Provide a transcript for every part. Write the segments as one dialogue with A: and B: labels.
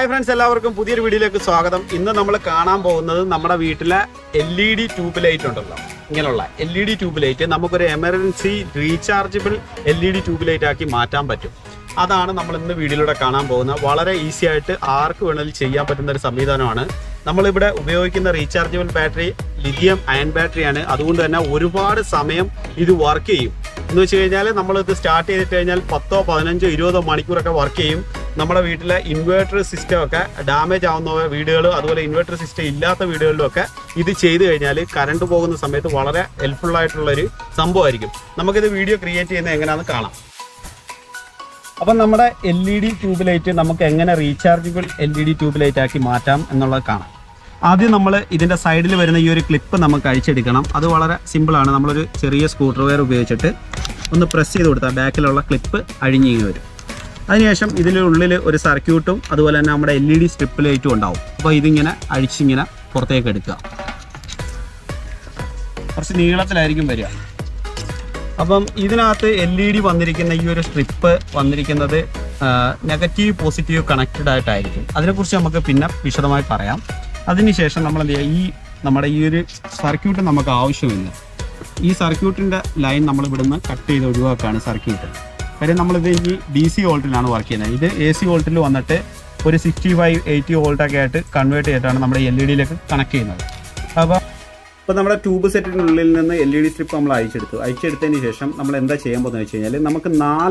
A: Hi friends, എല്ലാവർക്കും പുതിയൊരു വീഡിയോയിലേക്ക് സ്വാഗതം. ഇന്ന് നമ്മൾ കാണാൻ പോകുന്നത് നമ്മുടെ വീട്ടിലെ LED ട്യൂബ് ലൈറ്റ് ഉണ്ടല്ലോ, ഇങ്ങനെയുള്ള LED ട്യൂബ് ലൈറ്റ് നമുക്കൊരു emergency rechargeable LED tube light ആക്കി മാറ്റാൻ പറ്റും. അതാണ് നമ്മൾ ഇന്ന് വീഡിയോയിലൂടെ കാണാൻ പോകുന്നത്. വളരെ ഈസി ആയിട്ട് ആർക്ക് വേണമെങ്കിലും ചെയ്യാൻ പറ്റുന്ന ഒരു സംവിധാനമാണ്. നമ്മളിവിടെ ഉപയോഗിക്കുന്ന റീചാർജബിൾ ബാറ്ററി ലിഥിയം അയൺ ബാറ്ററിയാണ്. അതുകൊണ്ട് തന്നെ ഒരുപാട് സമയം ഇത് വർക്ക് ചെയ്യും. എന്ന് വെച്ച് കഴിഞ്ഞാൽ നമ്മളിത് സ്റ്റാർട്ട് ചെയ്തിട്ട് കഴിഞ്ഞാൽ 10, 15, 20 മണിക്കൂറൊക്കെ വർക്ക് ചെയ്യും. നമ്മുടെ വീട്ടിലെ ഇൻവേർട്ടർ സിസ്റ്റം ഒക്കെ ഡാമേജ് ആവുന്ന വീടുകൾ, അതുപോലെ ഇൻവേർട്ടർ സിസ്റ്റം ഇല്ലാത്ത വീടുകളിലൊക്കെ ഇത് ചെയ്ത് കഴിഞ്ഞാൽ കറണ്ട് പോകുന്ന സമയത്ത് വളരെ ഹെൽപ്ഫുൾ ആയിട്ടുള്ളൊരു സംഭവമായിരിക്കും. നമുക്കിത് വീഡിയോ ക്രിയേറ്റ് ചെയ്യുന്നത് എങ്ങനെയാണെന്ന് കാണാം. അപ്പം നമ്മുടെ LED ട്യൂബ് ലൈറ്റ് നമുക്ക് എങ്ങനെ റീചാർജബിൾ LED ട്യൂബ് ലൈറ്റ് ആക്കി മാറ്റാം എന്നുള്ളത് കാണാം. ആദ്യം നമ്മൾ ഇതിൻ്റെ സൈഡിൽ വരുന്ന ഈ ഒരു ക്ലിപ്പ് നമുക്ക് അഴിച്ചെടുക്കണം. അത് വളരെ സിമ്പിളാണ്. നമ്മളൊരു ചെറിയ സ്ക്രൂ ഡ്രൈവർ ഉപയോഗിച്ചിട്ട് ഒന്ന് പ്രസ് ചെയ്ത് കൊടുത്താൽ ബാക്കിലുള്ള ക്ലിപ്പ് അഴിഞ്ഞിങ്ങി വരും. അതിനുശേഷം ഇതിനുള്ളിൽ ഒരു സർക്യൂട്ടും അതുപോലെ തന്നെ നമ്മുടെ LED സ്ട്രിപ്പ് ലൈറ്റും ഉണ്ടാവും. അപ്പോൾ ഇതിങ്ങനെ അഴിച്ചിങ്ങനെ പുറത്തേക്ക് എടുക്കുക. കുറച്ച് നീളത്തിലായിരിക്കും വരിക. അപ്പം ഇതിനകത്ത് LED വന്നിരിക്കുന്ന ഈ ഒരു സ്ട്രിപ്പ് വന്നിരിക്കുന്നത് നെഗറ്റീവ് പോസിറ്റീവ് കണക്റ്റഡ് ആയിട്ടായിരിക്കും. അതിനെക്കുറിച്ച് നമുക്ക് പിന്നെ വിശദമായി പറയാം. അതിനുശേഷം നമ്മൾ എന്ത് ചെയ്യുക, നമ്മുടെ ഈ ഒരു സർക്യൂട്ട് നമുക്ക് ആവശ്യമില്ല. ഈ സർക്യൂട്ടിൻ്റെ ലൈൻ നമ്മൾ ഇവിടുന്ന് കട്ട് ചെയ്ത് ഒഴിവാക്കുകയാണ് സർക്യൂട്ട്. കാര്യം നമ്മളിത് ഈ DC വോൾട്ടിലാണ് വർക്ക് ചെയ്യുന്നത്. ഇത് AC വോൾട്ടിൽ വന്നിട്ട് ഒരു 65-80 വോൾട്ടൊക്കെ ആയിട്ട് കൺവേർട്ട് ചെയ്തിട്ടാണ് നമ്മുടെ LED കണക്ട് ചെയ്യുന്നത്. അപ്പോൾ നമ്മുടെ ട്യൂബ് സെറ്റിനുള്ളിൽ നിന്ന് LED സ്ട്രിപ്പ് നമ്മൾ അയച്ചെടുത്തതിന് ശേഷം നമ്മൾ എന്താ ചെയ്യാൻ പോകുന്നത് വെച്ച് കഴിഞ്ഞാൽ, നമുക്ക്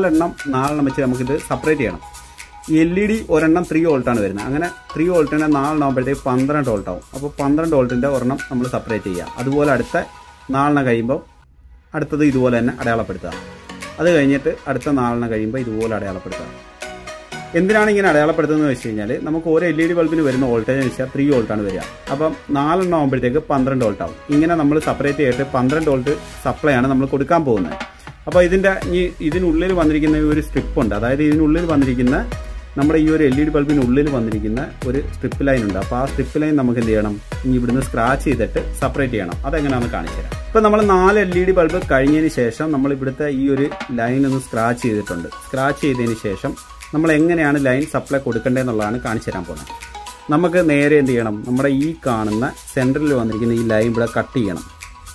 A: 4 വെച്ച് നമുക്കിത് സെപ്പറേറ്റ് ചെയ്യണം. LED ഒരെണ്ണം 3 വോൾട്ടാണ് വരുന്നത്. അങ്ങനെ 3 വോൾട്ടിനെ 4 ആകുമ്പോഴത്തേക്ക് 12 വോൾട്ട് ആവും. അപ്പോൾ 12 വോൾട്ടിൻ്റെ ഒരെണ്ണം നമ്മൾ സെപ്പറേറ്റ് ചെയ്യുക. അതുപോലെ അടുത്ത 4 കഴിയുമ്പോൾ അടുത്തത് ഇതുപോലെ തന്നെ അടയാളപ്പെടുത്തുക. അത് കഴിഞ്ഞിട്ട് അടുത്ത 4 കഴിയുമ്പോൾ ഇതുപോലെ അടയാളപ്പെടുത്തുക. എന്തിനാണ് ഇങ്ങനെ അടയാളപ്പെടുത്തുന്നത് വെച്ച് കഴിഞ്ഞാൽ, നമുക്ക് ഓരോ LED ബൾബിന് വരുന്ന വോൾട്ടേജ് എന്ന് വെച്ചാൽ 3 വോൾട്ടാണ് വരിക. അപ്പം 4 ആകുമ്പോഴത്തേക്ക് 12 വോൾട്ട് ആവും. ഇങ്ങനെ നമ്മൾ സെപ്പറേറ്റ് ചെയ്തിട്ട് 12 വോൾട്ട് സപ്ലൈ ആണ് നമ്മൾ കൊടുക്കാൻ പോകുന്നത്. അപ്പോൾ ഇതിനുള്ളിൽ വന്നിരിക്കുന്ന ഒരു സ്ട്രിപ്പ് ഉണ്ട്. അതായത് ഇതിനുള്ളിൽ വന്നിരിക്കുന്ന നമ്മുടെ ഈ ഒരു LED ബൾബിനുള്ളിൽ വന്നിരിക്കുന്ന ഒരു സ്ട്രിപ്പ് ലൈൻ ഉണ്ട്. അപ്പോൾ ആ സ്ട്രിപ്പ് ലൈൻ നമുക്ക് എന്ത് ചെയ്യണം, ഇനി ഇവിടുന്ന് സ്ക്രാച്ച് ചെയ്തിട്ട് സെപ്പറേറ്റ് ചെയ്യണം. അതെങ്ങനെയാണെന്ന് കാണിച്ചു തരാം. ഇപ്പോൾ നമ്മൾ 4 LED ബൾബ് കഴിഞ്ഞതിന് ശേഷം നമ്മൾ ഇവിടുത്തെ ഈ ഒരു ലൈൻ ഒന്ന് സ്ക്രാച്ച് ചെയ്തിട്ടുണ്ട്. സ്ക്രാച്ച് ചെയ്തതിന് ശേഷം നമ്മൾ എങ്ങനെയാണ് ലൈൻ സപ്ലൈ കൊടുക്കേണ്ടതെന്നുള്ളതാണ് കാണിച്ചു തരാൻ പോകുന്നത്. നമുക്ക് നേരെ എന്ത് ചെയ്യണം, നമ്മുടെ ഈ കാണുന്ന സെൻറ്ററിൽ വന്നിരിക്കുന്ന ഈ ലൈൻ ഇവിടെ കട്ട് ചെയ്യണം.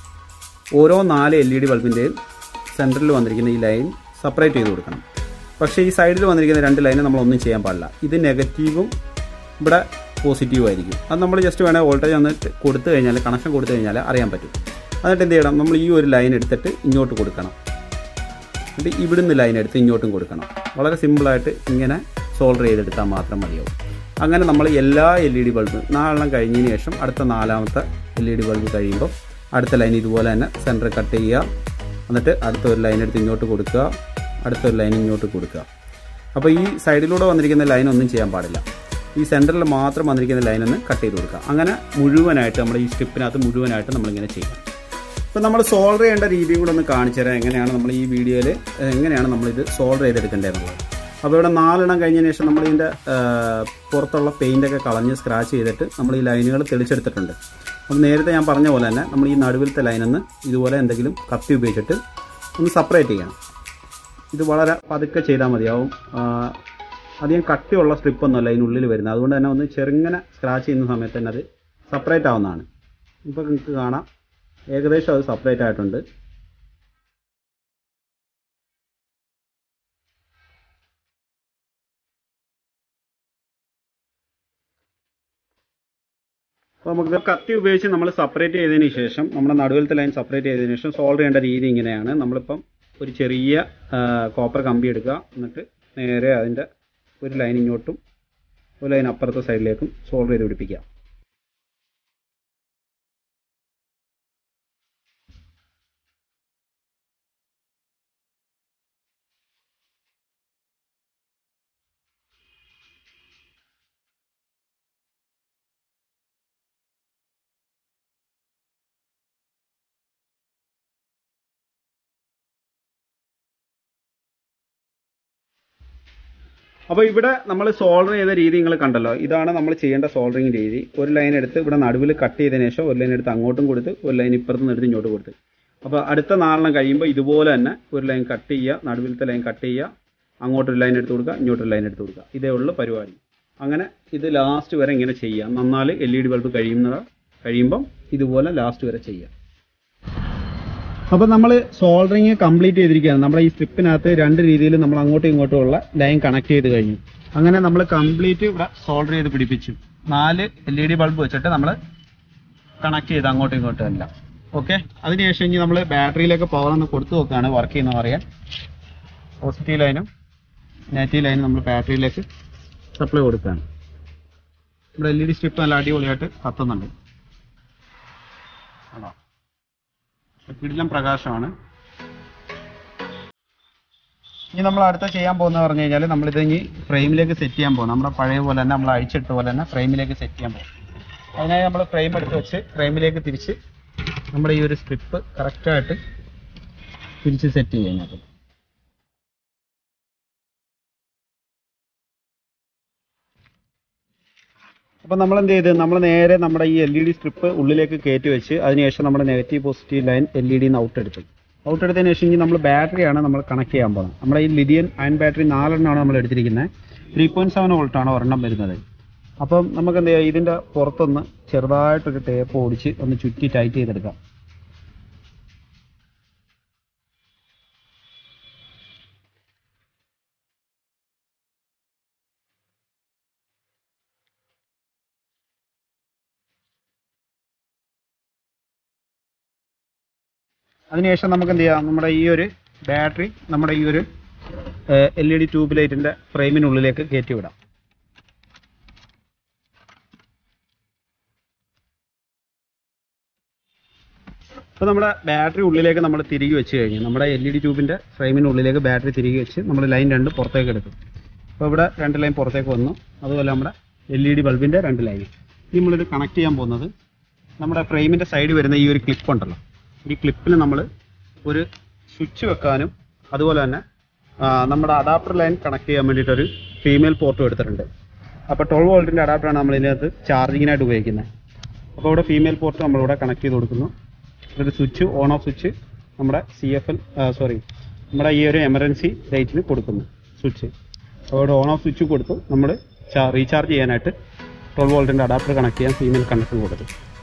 A: ഓരോ 4 LED ബൾബിൻ്റെയും സെൻറ്ററിൽ വന്നിരിക്കുന്ന ഈ ലൈൻ സെപ്പറേറ്റ് ചെയ്ത് കൊടുക്കണം. പക്ഷേ ഈ സൈഡിൽ വന്നിരിക്കുന്ന 2 ലൈന് നമ്മളൊന്നും ചെയ്യാൻ പാടില്ല. ഇത് നെഗറ്റീവും ഇവിടെ പോസിറ്റീവും ആയിരിക്കും. അത് നമ്മൾ ജസ്റ്റ് വേണേൽ വോൾട്ടേജ് ഒന്ന് കൊടുത്തു കഴിഞ്ഞാൽ, കണക്ഷൻ കൊടുത്തു കഴിഞ്ഞാൽ അറിയാൻ പറ്റും. എന്നിട്ട് എന്ത് ചെയ്യണം, നമ്മൾ ഈ ഒരു ലൈൻ എടുത്തിട്ട് ഇങ്ങോട്ട് കൊടുക്കണം. എന്നിട്ട് ഇവിടുന്ന് ലൈൻ എടുത്ത് ഇങ്ങോട്ടും കൊടുക്കണം. വളരെ സിമ്പിളായിട്ട് ഇങ്ങനെ സോൾഡർ ചെയ്തെടുത്താൽ മാത്രം മതിയാവും. അങ്ങനെ നമ്മൾ എല്ലാ LED ബൾബും 4 കഴിഞ്ഞതിന് ശേഷം അടുത്ത 4ാമത്തെ LED ബൾബ് കഴിയുമ്പോൾ അടുത്ത ലൈൻ ഇതുപോലെ തന്നെ സെൻറ്റർ കട്ട് ചെയ്യുക. എന്നിട്ട് അടുത്ത ഒരു ലൈൻ എടുത്ത് ഇങ്ങോട്ട് കൊടുക്കുക, അടുത്തൊരു ലൈൻ ഇങ്ങോട്ട് കൊടുക്കുക. അപ്പോൾ ഈ സൈഡിലൂടെ വന്നിരിക്കുന്ന ലൈൻ ഒന്നും ചെയ്യാൻ പാടില്ല. ഈ സെൻറ്ററിൽ മാത്രം വന്നിരിക്കുന്ന ലൈനൊന്ന് കട്ട് ചെയ്ത് കൊടുക്കുക. അങ്ങനെ മുഴുവനായിട്ട് നമ്മുടെ ഈ സ്ട്രിപ്പിനകത്ത് മുഴുവനായിട്ട് നമ്മളിങ്ങനെ ചെയ്യും. അപ്പോൾ നമ്മൾ സോൾഡർ ചെയ്യേണ്ട രീതിയും കൂടെ ഒന്ന് കാണിച്ചു തരാം. എങ്ങനെയാണ് നമ്മൾ ഈ വീഡിയോയിൽ എങ്ങനെയാണ് നമ്മളിത് സോൾഡർ ചെയ്തെടുക്കേണ്ടതെന്നുള്ളത്. അപ്പോൾ ഇവിടെ 4 കഴിഞ്ഞതിന് ശേഷം നമ്മളിതിൻ്റെ പുറത്തുള്ള പെയിൻ്റൊക്കെ കളഞ്ഞ് സ്ക്രാച്ച് ചെയ്തിട്ട് നമ്മൾ ഈ ലൈനുകൾ തെളിച്ചെടുത്തിട്ടുണ്ട്. അപ്പോൾ നേരത്തെ ഞാൻ പറഞ്ഞ പോലെ തന്നെ നമ്മൾ ഈ നടുവിലത്തെ ലൈനൊന്ന് ഇതുപോലെ എന്തെങ്കിലും കത്തി ഉപയോഗിച്ചിട്ട് ഒന്ന് സെപ്പറേറ്റ് ചെയ്യണം. ഇത് വളരെ പതുക്കെ ചെയ്താൽ മതിയാവും. അധികം കട്ടിയുള്ള സ്ട്രിപ്പൊന്നുമല്ല ഇതിനുള്ളിൽ വരുന്നത്. അതുകൊണ്ട് തന്നെ ഒന്ന് ചെറുങ്ങനെ സ്ക്രാച്ച് ചെയ്യുന്ന സമയത്ത് തന്നെ അത് സെപ്പറേറ്റ് ആവുന്നതാണ്. ഇപ്പോൾ നിങ്ങൾക്ക് കാണാം, ഏകദേശം അത് സെപ്പറേറ്റ് ആയിട്ടുണ്ട്. അപ്പോൾ നമുക്ക് കത്തി ഉപയോഗിച്ച് നമ്മൾ സെപ്പറേറ്റ് ചെയ്തതിന് ശേഷം, നമ്മുടെ നടുവിലത്തെ ലൈൻ സെപ്പറേറ്റ് ചെയ്തതിന് ശേഷം സോൾഡർ ചെയ്യേണ്ട രീതി ഇങ്ങനെയാണ്. നമ്മളിപ്പം ഒരു ചെറിയ കോപ്പർ കമ്പി എടുക്കുക. എന്നിട്ട് നേരെ അതിൻ്റെ ഒരു ലൈൻ ഇങ്ങോട്ടും ഒരു ലൈൻ അപ്പുറത്തെ സൈഡിലേക്കും സോൾഡർ ചെയ്ത് പിടിപ്പിക്കുക. അപ്പോൾ ഇവിടെ നമ്മൾ സോൾഡർ ചെയ്ത രീതി നിങ്ങൾ കണ്ടല്ലോ. ഇതാണ് നമ്മൾ ചെയ്യേണ്ട സോൾഡറിങ് രീതി. ഒരു ലൈൻ എടുത്ത് ഇവിടെ നടുവിൽ കട്ട് ചെയ്തതിന് ശേഷം ഒരു ലൈൻ എടുത്ത് അങ്ങോട്ടും കൊടുത്ത് ഒരു ലൈൻ ഇപ്പുറത്തുനിന്ന് എടുത്ത് ഇങ്ങോട്ട് കൊടുത്ത്. അപ്പോൾ അടുത്ത 4 കഴിയുമ്പോൾ ഇതുപോലെ തന്നെ ഒരു ലൈൻ കട്ട് ചെയ്യുക, നടുവിലത്തെ ലൈൻ കട്ട് ചെയ്യുക, അങ്ങോട്ടൊരു ലൈൻ എടുത്ത് കൊടുക്കുക, ഇങ്ങോട്ടൊരു ലൈൻ എടുത്ത് കൊടുക്കുക. ഇതേ ഉള്ളൂ പരിപാടി. അങ്ങനെ ഇത് ലാസ്റ്റ് വരെ ഇങ്ങനെ ചെയ്യാം. നന്നാല് LED ബൾബ് കഴിയുമ്പം ഇതുപോലെ ലാസ്റ്റ് വരെ ചെയ്യാം. അപ്പോൾ നമ്മൾ സോൾഡറിങ് കംപ്ലീറ്റ് ചെയ്തിരിക്കുകയാണ്. നമ്മുടെ ഈ സ്ട്രിപ്പിനകത്ത് രണ്ട് രീതിയിൽ നമ്മൾ അങ്ങോട്ടും ഇങ്ങോട്ടും ഉള്ള ലൈൻ കണക്ട് ചെയ്ത് കഴിഞ്ഞു. അങ്ങനെ നമ്മൾ കംപ്ലീറ്റ് ഇവിടെ സോൾഡർ ചെയ്ത് പിടിപ്പിച്ചു. 4 LED ബൾബ് വെച്ചിട്ട് നമ്മൾ കണക്ട് ചെയ്ത് അങ്ങോട്ടും ഇങ്ങോട്ടും എല്ലാം. ഓക്കെ, അതിനുശേഷം ഇനി നമ്മൾ ബാറ്ററിയിലേക്ക് പവർ ഒന്ന് കൊടുത്തു നോക്കുകയാണ് വർക്ക് ചെയ്യുന്നത് അറിയാൻ. പോസിറ്റീവ് ലൈനും നെഗറ്റീവ് ലൈനും നമ്മൾ ബാറ്ററിയിലേക്ക് സപ്ലൈ കൊടുക്കുകയാണ്. ഇവിടെ LED സ്ട്രിപ്പ് നല്ല അടിപൊളിയായിട്ട് കത്തുന്നുണ്ട്. ആണോ, കിടിലം പ്രകാശമാണ്. ഇനി നമ്മൾ അടുത്ത ചെയ്യാൻ പോകുന്നത് പറഞ്ഞു കഴിഞ്ഞാൽ നമ്മളിത് ഇനി ഫ്രെയിമിലേക്ക് സെറ്റ് ചെയ്യാൻ പോകും. നമ്മുടെ പഴയ പോലെ തന്നെ നമ്മൾ അഴിച്ചിട്ട പോലെ തന്നെ ഫ്രെയിമിലേക്ക് സെറ്റ് ചെയ്യാൻ പോകും. അതിനായി നമ്മൾ ഫ്രെയിം എടുത്ത് വെച്ച് ഫ്രെയിമിലേക്ക് തിരിച്ച് നമ്മുടെ ഈ ഒരു സ്ട്രിപ്പ് കറക്റ്റായിട്ട് തിരിച്ച് സെറ്റ് ചെയ്യുന്നത്. അപ്പോൾ നമ്മൾ എന്ത് ചെയ്ത് നമ്മൾ നേരെ നമ്മുടെ ഈ LED സ്ട്രിപ്പ് ഉള്ളിലേക്ക് കയറ്റി വെച്ച് അതിനുശേഷം നമ്മുടെ negative positive line LED out എടുത്തതിന് ശേഷം ഇനി നമ്മൾ ബാറ്ററിയാണ് നമ്മൾ കണക്ട് ചെയ്യാൻ പോകുന്നത്. നമ്മുടെ ഈ ലിഥിയം അയൺ ബാറ്ററി 4 എണ്ണമാണ് നമ്മൾ എടുത്തിരിക്കുന്നത്. 3.7 വോൾട്ടാണ് ഒരെണ്ണം വരുന്നത്. അപ്പം നമുക്ക് എന്ത് ചെയ്യാം, ഇതിൻ്റെ പുറത്തൊന്ന് ചെറുതായിട്ടൊരു ടേപ്പ് ഓടിച്ച് ഒന്ന് ചുറ്റി ടൈറ്റ് ചെയ്തെടുക്കാം. അതിനുശേഷം നമുക്ക് എന്ത് ചെയ്യാം, നമ്മുടെ ഈ ഒരു ബാറ്ററി നമ്മുടെ ഈ ഒരു LED ട്യൂബ് ലൈറ്റിൻ്റെ ഫ്രെയിമിനുള്ളിലേക്ക് കയറ്റി വിടാം. അപ്പോൾ നമ്മുടെ ബാറ്ററി ഉള്ളിലേക്ക് നമ്മൾ തിരികെ വെച്ച് കഴിഞ്ഞു. നമ്മുടെ LED ട്യൂബിൻ്റെ ഫ്രെയിമിനുള്ളിലേക്ക് ബാറ്ററി തിരികെ വെച്ച് നമ്മൾ ലൈൻ 2 പുറത്തേക്ക് എടുക്കും. അപ്പോൾ ഇവിടെ 2 ലൈൻ പുറത്തേക്ക് വന്നു. അതുപോലെ നമ്മുടെ LED ബൾബിൻ്റെ 2 ലൈൻ. ഇനി നമ്മളിത് കണക്ട് ചെയ്യാൻ പോകുന്നത് നമ്മുടെ ഫ്രെയിമിൻ്റെ സൈഡ് വരുന്ന ഈ ഒരു ക്ലിപ്പ് ഉണ്ടല്ലോ, ഈ ക്ലിപ്പിൽ നമ്മൾ ഒരു സ്വിച്ച് വെക്കാനും അതുപോലെ തന്നെ നമ്മുടെ അഡാപ്റ്റർ ലൈൻ കണക്ട് ചെയ്യാൻ വേണ്ടിയിട്ടൊരു ഫീമെയിൽ പോർട്ടും എടുത്തിട്ടുണ്ട്. അപ്പോൾ 12 വോൾട്ടിൻ്റെ അഡാപ്റ്ററാണ് നമ്മൾ ഇതിനകത്ത് ചാർജിങ്ങിനായിട്ട് ഉപയോഗിക്കുന്നത്. അപ്പോൾ ഇവിടെ ഫീമെയിൽ പോർട്ട് നമ്മളിവിടെ കണക്ട് ചെയ്ത് കൊടുക്കുന്നു. ഒരു സ്വിച്ച് ഓൺ ഓഫ് സ്വിച്ച് നമ്മുടെ നമ്മുടെ ഈ ഒരു എമർജൻസി ലൈറ്റിന് കൊടുക്കുന്നു സ്വിച്ച്. അപ്പോൾ ഇവിടെ ഓൺ ഓഫ് സ്വിച്ച് കൊടുത്തു നമ്മൾ റീചാർജ് ചെയ്യാനായിട്ട് 12 വോൾട്ടിൻ്റെ അഡാപ്റ്റർ കണക്ട് ചെയ്യാൻ ഫീമെയിൽ കണക്ടർ കൊടുത്തു.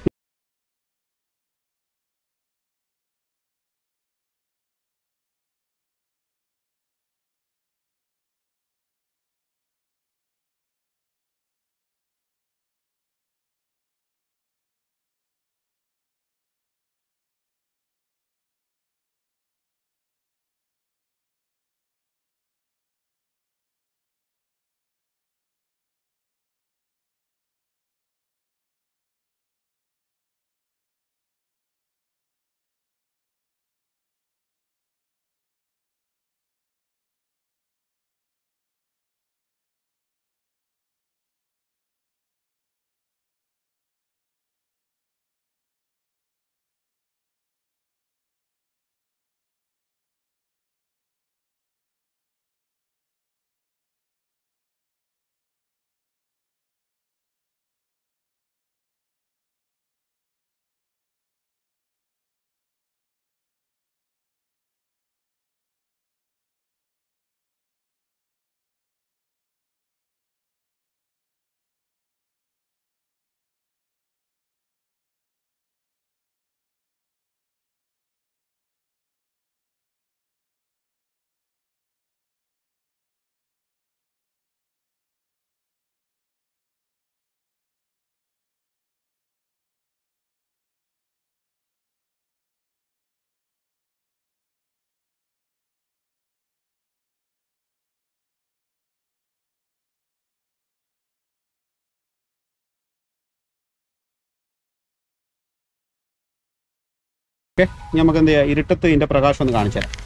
A: ഓക്കെ, നമുക്ക് എന്ത് ചെയ്യാം, ഇരുട്ടത്ത് ഇതിൻ്റെ പ്രകാശം ഒന്ന് കാണിച്ചു തരാം.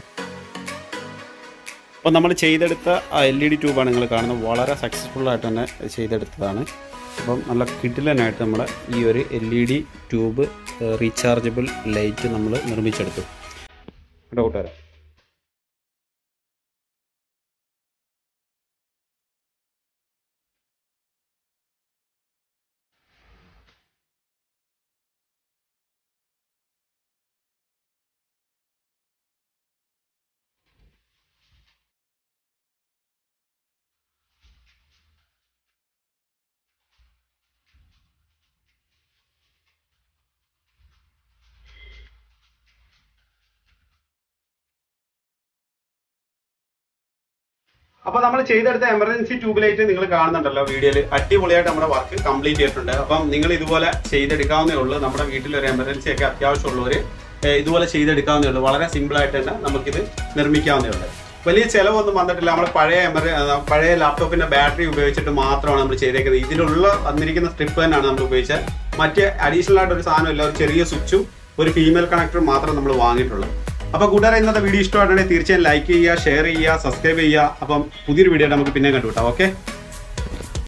A: അപ്പോൾ നമ്മൾ ചെയ്തെടുത്ത ആ LED ട്യൂബാണ് നിങ്ങൾ കാണുന്നത്. വളരെ സക്സസ്ഫുള്ളായിട്ട് തന്നെ ചെയ്തെടുത്തതാണ്. അപ്പം നല്ല കിടിലനായിട്ട് നമ്മുടെ ഈ ഒരു LED ട്യൂബ് റീചാർജബിൾ ലൈറ്റ് നമ്മൾ നിർമ്മിച്ചെടുത്തു. കൂട്ടുകാരെ, അപ്പോൾ നമ്മൾ ചെയ്തെടുത്ത എമർജൻസി ട്യൂബ് ലൈറ്റ് നിങ്ങൾ കാണുന്നുണ്ടല്ലോ വീഡിയോയിൽ, അടിപൊളിയായിട്ട് നമ്മുടെ വർക്ക് കംപ്ലീറ്റ് ചെയ്തിട്ടുണ്ട്. അപ്പം നിങ്ങൾ ഇതുപോലെ ചെയ്തെടുക്കാവുന്നേ ഉള്ളൂ. നമ്മുടെ വീട്ടിലൊരു എമർജൻസി ഒക്കെ അത്യാവശ്യമുള്ളവർ ഇതുപോലെ ചെയ്തെടുക്കാവുന്നേ ഉള്ളൂ. വളരെ സിമ്പിളായിട്ട് തന്നെ നമുക്കിത് നിർമ്മിക്കാവുന്നേ ഉള്ളൂ. വലിയ ചിലവൊന്നും വന്നിട്ടില്ല. നമ്മൾ പഴയ ലാപ്ടോപ്പിന്റെ ബാറ്ററി ഉപയോഗിച്ചിട്ട് മാത്രമാണ് നമ്മൾ ചെയ്തേക്കുന്നത്. ഇതിലുള്ള വന്നിരിക്കുന്ന സ്ട്രിപ്പ് തന്നെയാണ് നമ്മൾ ഉപയോഗിച്ചത്. മറ്റ് അഡീഷണൽ ആയിട്ട് ഒരു സാധനമില്ല. ഒരു ചെറിയ സ്വിച്ചും ഒരു ഫീമെയിൽ കണക്ടറും മാത്രം നമ്മൾ വാങ്ങിയിട്ടുള്ളൂ. അപ്പോൾ കൂട്ടുകാരെ, ഇന്നത്തെ വീഡിയോ ഇഷ്ടമായിട്ടുണ്ടെങ്കിൽ തീർച്ചയായും ലൈക്ക് ചെയ്യുക, ഷെയർ ചെയ്യുക, സബ്സ്ക്രൈബ് ചെയ്യുക. അപ്പം പുതിയൊരു വീഡിയോ നമുക്ക് പിന്നെ കണ്ടുപിട്ടാം. ഓക്കെ.